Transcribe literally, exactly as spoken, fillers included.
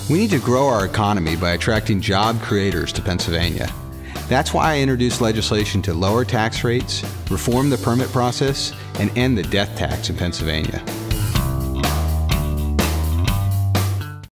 We need to grow our economy by attracting job creators to Pennsylvania. That's why I introduced legislation to lower tax rates, reform the permit process, and end the death tax in Pennsylvania.